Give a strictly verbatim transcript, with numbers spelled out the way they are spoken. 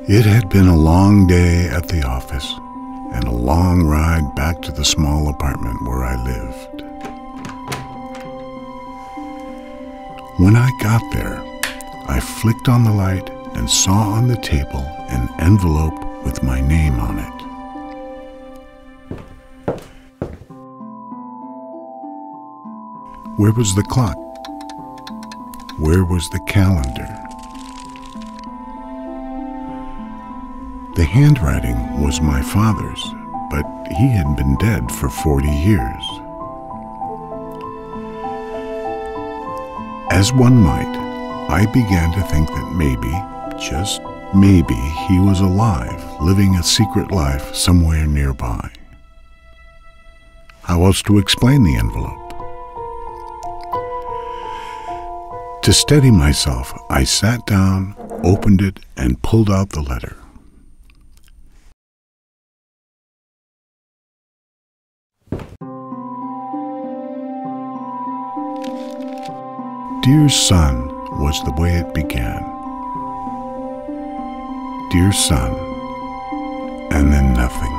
It had been a long day at the office and a long ride back to the small apartment where I lived. When I got there, I flicked on the light and saw on the table an envelope with my name on it. Where was the clock? Where was the calendar? The handwriting was my father's, but he had been dead for forty years. As one might, I began to think that maybe, just maybe, he was alive, living a secret life somewhere nearby. How else to explain the envelope? To steady myself, I sat down, opened it, and pulled out the letter. Dear son was the way it began. Dear son, and then nothing.